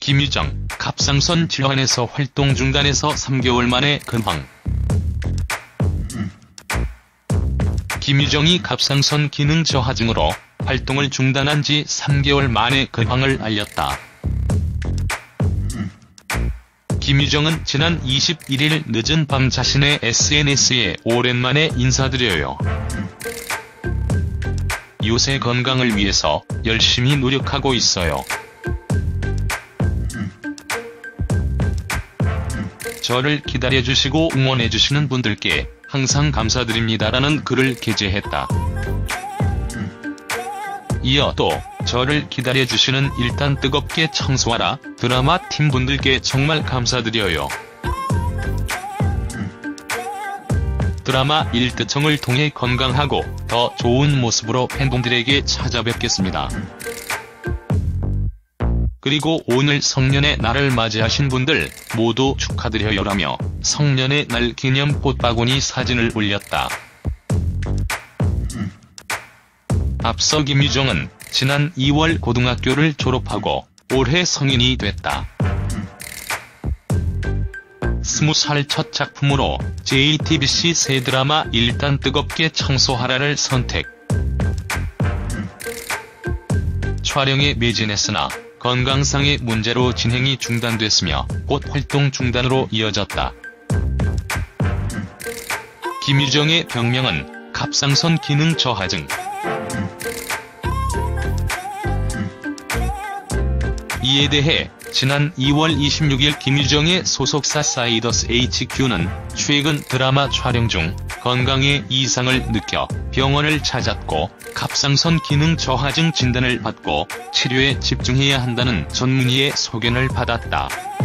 김유정, 갑상선 질환에서 활동 중단해서 3개월 만에 근황. 김유정이 갑상선 기능 저하증으로 활동을 중단한 지 3개월 만에 근황을 알렸다. 김유정은 지난 21일 늦은 밤 자신의 SNS에 오랜만에 인사드려요. 요새 건강을 위해서 열심히 노력하고 있어요. 저를 기다려주시고 응원해주시는 분들께 항상 감사드립니다라는 글을 게재했다. 이어 또 저를 기다려주시는 일단 뜨겁게 청소하라 드라마 팀분들께 정말 감사드려요. 드라마 일드청을 통해 건강하고 더 좋은 모습으로 팬분들에게 찾아뵙겠습니다. 그리고 오늘 성년의 날을 맞이하신 분들 모두 축하드려요라며 성년의 날 기념 꽃바구니 사진을 올렸다. 앞서 김유정은 지난 2월 고등학교를 졸업하고 올해 성인이 됐다. 20살 첫 작품으로 JTBC 새 드라마 일단 뜨겁게 청소하라를 선택. 촬영에 매진했으나 건강상의 문제로 진행이 중단됐으며 곧 활동 중단으로 이어졌다. 김유정의 병명은 갑상선 기능 저하증. 이에 대해 지난 2월 26일 김유정의 소속사 사이더스 HQ는 최근 드라마 촬영 중 건강에 이상을 느껴 병원을 찾았고 갑상선 기능 저하증 진단을 받고 치료에 집중해야 한다는 전문의의 소견을 받았다.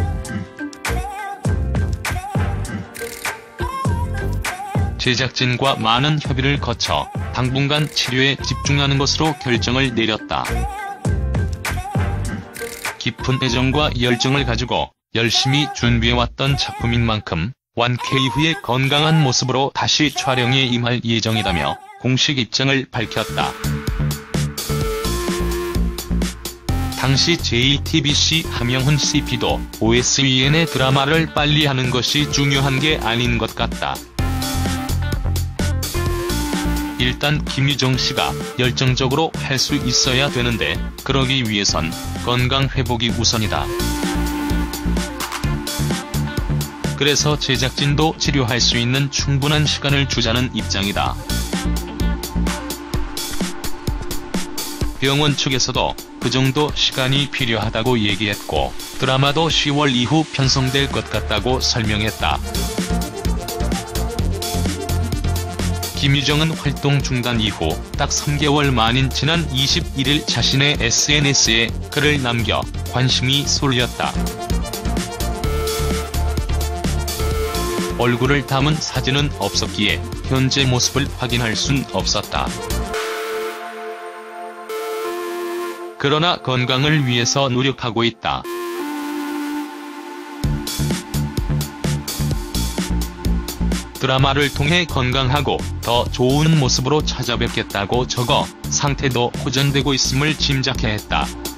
제작진과 많은 협의를 거쳐 당분간 치료에 집중하는 것으로 결정을 내렸다. 깊은 애정과 열정을 가지고 열심히 준비해왔던 작품인 만큼 완쾌 이후에 건강한 모습으로 다시 촬영에 임할 예정이라며 공식 입장을 밝혔다. 당시 JTBC 함영훈 CP도 OSEN의 드라마를 빨리 하는 것이 중요한 게 아닌 것 같다. 일단 김유정 씨가 열정적으로 할 수 있어야 되는데 그러기 위해선 건강 회복이 우선이다. 그래서 제작진도 치료할 수 있는 충분한 시간을 주자는 입장이다. 병원 측에서도 그 정도 시간이 필요하다고 얘기했고 드라마도 10월 이후 편성될 것 같다고 설명했다. 김유정은 활동 중단 이후 딱 3개월 만인 지난 21일 자신의 SNS에 글을 남겨 관심이 쏠렸다. 얼굴을 담은 사진은 없었기에 현재 모습을 확인할 순 없었다. 그러나 건강을 위해서 노력하고 있다. 드라마를 통해 건강하고 더 좋은 모습으로 찾아뵙겠다고 적어 상태도 호전되고 있음을 짐작해 했다.